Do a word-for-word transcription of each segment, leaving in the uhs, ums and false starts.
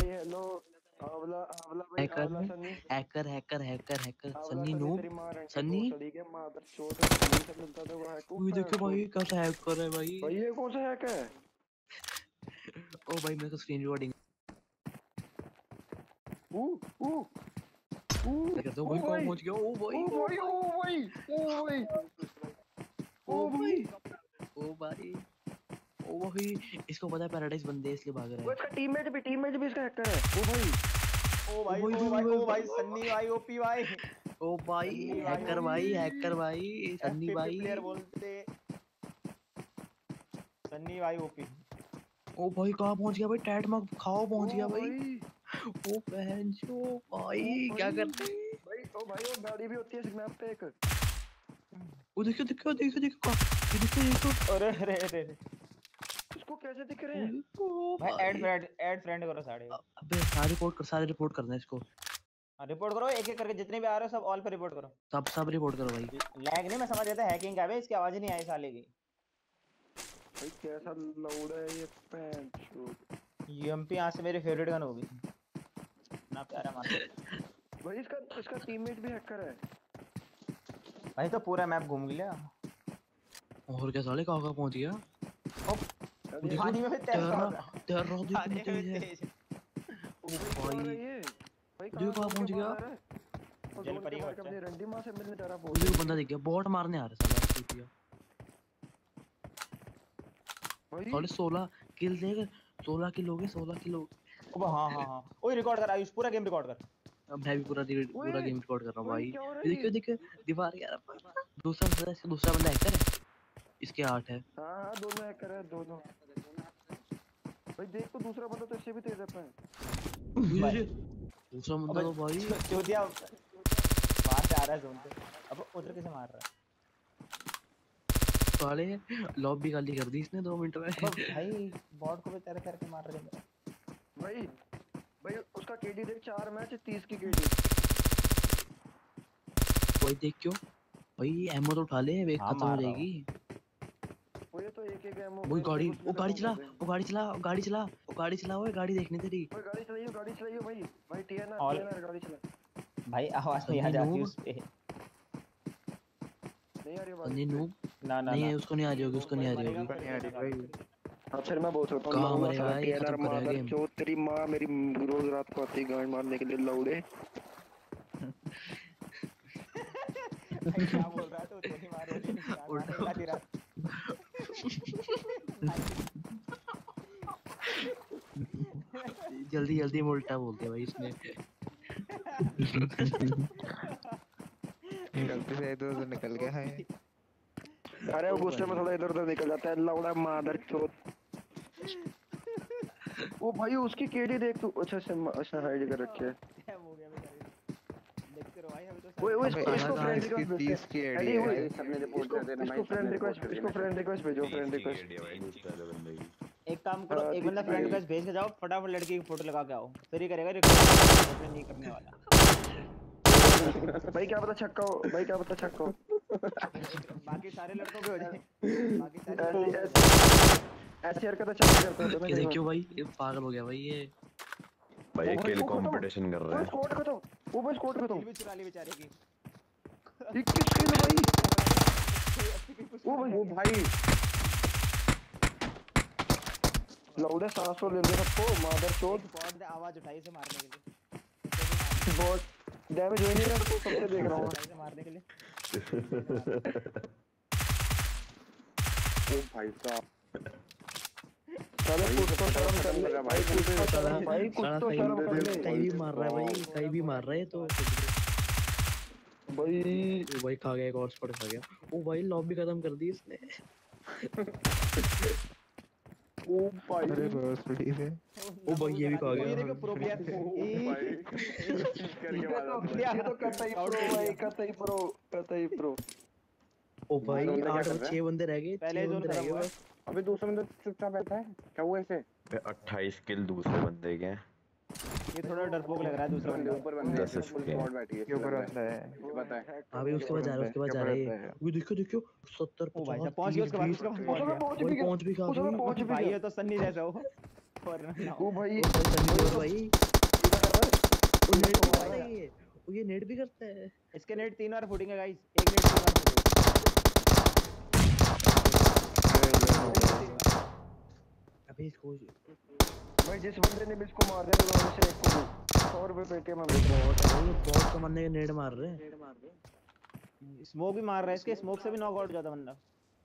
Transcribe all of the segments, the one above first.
Hello आंवला आंवला भाई हैकर आंवला Sunny hacker hacker hacker hacker आंवला सन्नी सन्नी नूब तेरी मां रंग के सन्नी। भोसड़ी के मादर चोद यही सब मिलता था वो हैक ये देखो भाई कैसा हैकर है भाई। भाई ये कौन सा हैक है? ओ भाई मेरे को स्क्रीन रिकॉर्डिंग ऊ ऊ ऊ करता हूं भाई। कहां पहुंच गया? ओ भाई ओ भाई ओ भाई ओ भाई ओ भाई ओ भाई ओ भाई इसको पता है पैराडाइज बंदे इसलिए भाग रहा है। वो इसका टीममेट भी टीममेट भी इसका हैकर है। ओ भाई ओ भाई ओ भाई ओ भाई सन्नी भाई ओपी भाई ओ भाई हैकर भाई हैकर भाई सन्नी भाई प्लेयर बोलते सन्नी भाई ओपी। ओ भाई कहां पहुंच गया भाई? टैट मग खाओ पहुंच गया भाई। ओ बहन जो भाई क्या करते हैं भाई? ओ भाई वो गाड़ी भी होती है इस मैप पे एक। वो देखो देखो देखो देखो ये देखो देखो। अरे अरे अरे इसको कैसे दिख रहे हैं भाई? ऐड फ्रेंड ऐड फ्रेंड करो सारे। अबे सारे रिपोर्ट कर सारे रिपोर्ट करना है इसको। रिपोर्ट करो एक एक करके जितने भी आ रहे हो सब ऑल पे रिपोर्ट करो। सब सब रिपोर्ट करो भाई। लैग नहीं मैं समझ जाता हैकिंग का है इसकी आवाज ही नहीं आई साले की। भाई कैसा लाउड है ये पैंट। यूएमपी यहां से मेरी फेवरेट गन होगी ना प्यारा मान। भाई इसका इसका टीममेट भी हैकर है भाई। तो पूरा मैप घूम लिया और क्या साले कहां कहां पहुंच गया? पानी में भी तैर रहा है तैर रहा देखो तेज है। ओ भाई भाई देखो कहां पहुंच गया? जल परी का अपनी रंडी मां से मिलने डरा पहुंच गया। बंदा दिख गया बॉट मारने आ रहा है साला टीपिया भाई। साले सोलह किल देख सोलह किल हो गए सोलह किल। अब हां हां हां ओए रिकॉर्ड कर आयुष पूरा गेम रिकॉर्ड कर। अब मैं भी पूरा पूरा गेम रिकॉर्ड कर रहा हूं भाई। देखियो देखो दीवार यार दूसरा बंदा इसका दूसरा बंदा हैकर है इसके आठ है। हां हां दोनों हैकर है दोनों। भाई देख तो दूसरा बंदा तो इससे भी तेज है। दूसरा बंदा तो भाई चोदिया बाहर से आ रहा है जोन पे। अब उधर कैसे मार रहा है साले? लॉबी खाली कर दी इसने दो मिनट में। भाई बॉट को भी तेरे करके मार रहे हैं भाई। भाई उसका केडी देख चार मैच तीस की केडी। भाई देख क्यों भाई एमो तो उठा ले एक खत्म हो जाएगी। वो ये तो एक एक एमो। वो गाड़ी वो गाड़ी चला वो गाड़ी चला वो गाड़ी चला वो गाड़ी चला ओए गाड़ी देखने तेरी। ओए गाड़ी चलाइयो गाड़ी चलाइयो भाई। भाई टीएनआर टीएनआर गाड़ी चला भाई। आवाज नहीं आ जाती उस पे। नहीं आ रही आवाज? नहीं नूब ना ना नहीं है उसको नहीं आ रही होगी उसको नहीं आ रही होगी नहीं आ रही भाई। अब फिर मैं बोल सकता हूं कहां मरे भाई टीएनआर मादर जो तेरी मां मेरी रोज रात को आती गांड मारने के लिए लौड़े। क्या बोल रहा है तू? तो नहीं मार रही रात जल्दी जल्दी में उल्टा बोल दिया भाई इसने। गलती से इधर उधर निकल गया है। अरे वो गुस्से में थोड़ा इधर उधर निकल जाता है लौड़ा मादर चोद। वो भाई उसकी केडी देख तू। अच्छा अच्छा हाइड कर रखे है। हो गया बेचारे देखते रहो भाई। अभी तो ओए ओए इसको फ्रेंड रिक्वेस्ट भेजो। तीस की आईडी है सबने रिपोर्ट कर देना। इसको फ्रेंड रिक्वेस्ट इसको फ्रेंड रिक्वेस्ट भेजो फ्रेंड रिक्वेस्ट। एक काम करो एक बंदा फ्रेंड रिक्वेस्ट भेज के जाओ फटाफट लड़की की फोटो लगा के आओ फिर ही करेगा रिक्वेस्ट नहीं करने वाला। भाई क्या पता छक्का हो भाई क्या पता छक्का हो। बाकी सारे लड़कों के हो जाए। बाकी सारे ऐसे हरकत अच्छा करते हैं। ये देखियो भाई ये पागल हो गया भाई ये भाई किल कंपटीशन कर रहा है। स्कोर खत्म वो भाई स्कोर खत्म। भी चुरा ली बेचारे की इक्कीस किल भाई। वो भाई वो भाई लाउडे सात सौ ले ले सबको मादर चोद। बॉट ने आवाज उठाई से मारने के लिए। बॉट डैमेज हो नहीं रहा तो सबसे देख रहा हूं से मारने के लिए। ओ भाई साहब साले कुछ तो शर्म कर ले भाई। कुछ तो शर्म भाई कुछ तो शर्म कर ले। कहीं भी मार रहा है भाई कहीं भी मार रहा है तो भाई ओ भाई खा गया एक और स्पॉट खा गया। ओ भाई लॉबी खत्म कर दी इसने। ओ भाई अरे बस प्लीज है। ओ भाई ये भी खा गया। ये देखो प्रो प्लेयर ये तो कतई प्रो भाई कतई प्रो कतई प्रो। ओ भाई आठ और छह बंदे रह गए पहले जोन रह गए बस। अबे दूसरा बंदा चुपचाप बैठा है क्या हुआ इसे? अट्ठाईस किल दूसरे बंदे के। ये थोड़ा डरपोक लग रहा है दूसरा बंदा। ऊपर बंदा दस स्क्वाड बैठी है के ऊपर बंदा है। ये पता है अभी उसके बाद जा रहा है उसके बाद जा रहा है। वो देखो देखो सत्तर ओ भाई साहब पहुंच गया उसके बाद उसके बाद पहुंच भी पहुंच भी खा पहुंच भी भाई ये तो सन्नी जैसा हो। और ना ओ भाई ओ भाई सनी देओल भाई क्या कर रहा है? वो नेट भी करता है ये वो ये नेट भी करता है इसके नेट तीन बार फूटेंगे गाइस, एक नेट तीन बार फूटेगा। अबे इसको भाई जिस बंदे ने भी इसको मार दिया मैं वहां से एक को भी सौ रुपए पे के मैं बेच रहा हूँ। बहुत भाई बहुत कमाने के नेट मार रहे हैं स्मोक भी मार रहा है, इसके स्मोक से भी नॉक आउट हो जाता बंदा।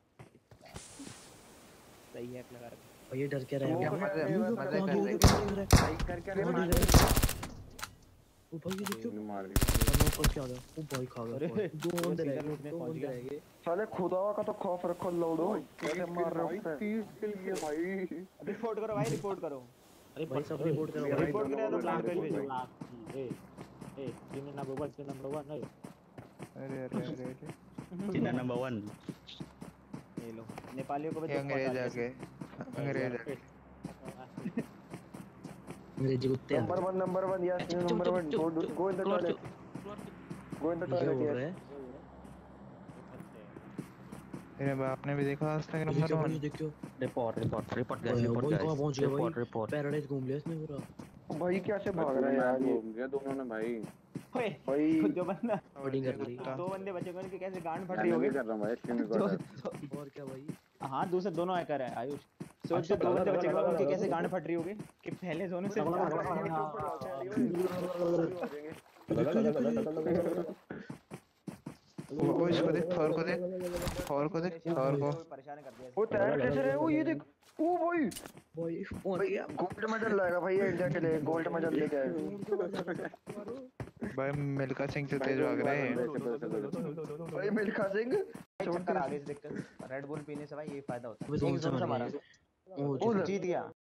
सही हैक लगा रखा। भाई ये डर क्या रहा है वो वो? है, ये वो कहाँ है, देख रहा है, कहाँ देख रहा है? भाई कर क्या रहे कहाँ हो? देख रहा है? ओ भाई ये देखो मार और नॉक करके आ गया ओ भाई खा अरे, गया दो वो बंदे सीधा रह गए लूटने दो पहुंच बंदे गया। रह गए साले खुदा का तो खौफ रखो लौड़ो कैसे मार रहे हो उसे? तीस किल किए भाई। रिपोर्ट करो भाई, रिपोर्ट करो। अरे भाई सब रिपोर्ट करो भाई रिपोर्ट करो तो प्लांट पे भेजो। ए ए team number one team number one ए अरे अरे अरे अरे टीम नंबर वन ये लो, नेपालियों को भी ये दुख पहुंचा अंग्रेज आ दिया। गए अंग्रेज आ गए अंग्रेजी कुत्ते number one number one yes number one go go in the toilet go in the ये हो टॉयलेट रहा यस है मेरे बाप ने भी देखा आज तक नंबर देखो भाई वन देखो रिपोर्ट रिपोर्ट रिपोर्ट भाई, गाइस रिपोर्ट भाई कहाँ पहुंच गया रिपोर्ट भाई रिपोर्ट पैराडाइज घूम लिया इसने पूरा भाई कैसे भाग रहा है यार ये घूम गया दोनों ने भाई। ओए, भाई जो बंदा बॉडिंग कर रही दो बंदे बचे हुए उनकी कैसे गांड फट रही मैं होगी। भी कर रहा हूँ भाई, स्क्रीन जो रिकॉर्डर। और क्या भाई हाँ दूसरे दोनों हैकर है आयुष। सोच जो दो बंदे बचे हुए उनकी कैसे गांड फट रही होगी कि पहले जोन से वो वो इसको देख थॉर को देख थॉर को देख थॉर को परेशान कर दिया। वो तैर कैसे रहे हो ये देख ओ भाई भाई पहुंच भाई गया गोल्ड मेडल लाएगा भाई ये इंडिया के लिए गोल्ड मेडल लेके आएगा भाई मिल्खा सिंह से तेज भाग रहे हैं भाई मिल्खा सिंह चक्कर आ गई इस दिक्कत। रेड बुल पीने से भाई ये फायदा होता है। वो जोन एक से जोन से मर मारा, गया ओ ओ जो- जीत गया।